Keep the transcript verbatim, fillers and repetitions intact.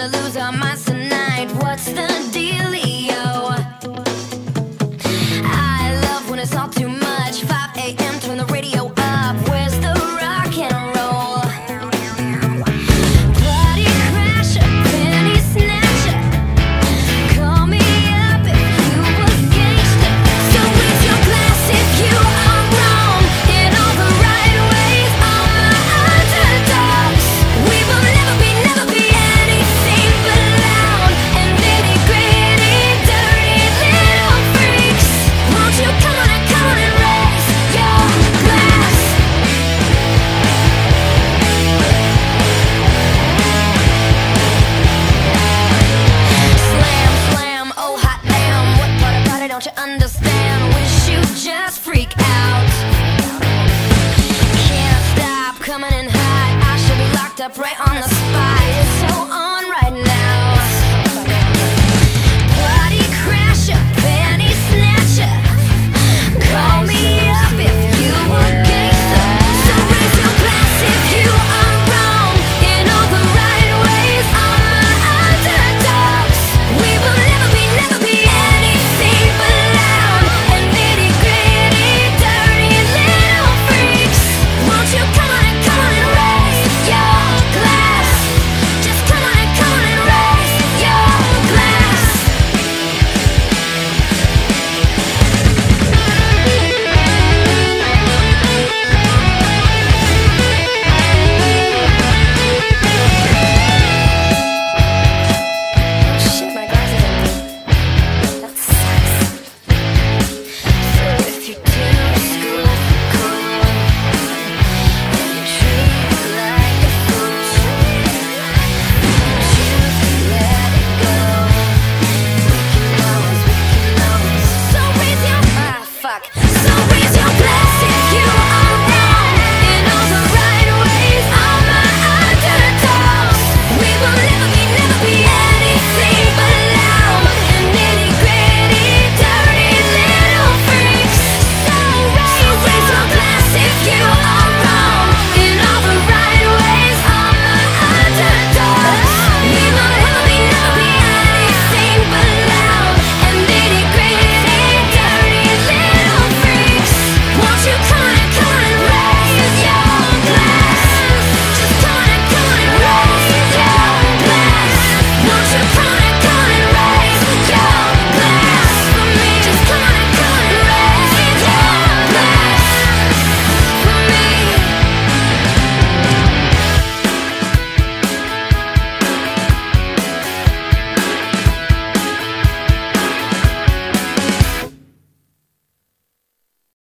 gonna lose our minds tonight. What's the dealio? I love when it's all too much. five A M, turn the radio up. Where's the rock and roll? Party crasher, penny snatcher. Call me up if you was gangster. So raise your glass if you are wrong. In all the right ways, all my underdogs. We will never be, never be anything but loud and nitty gritty, dirty little freaks. Won't you come on and come on and raise your glass? Slam, slam, oh hot damn. What part about it don't you understand? Wish you just freak out. Can't stop coming in hot. I should be locked up right on the spot. It's so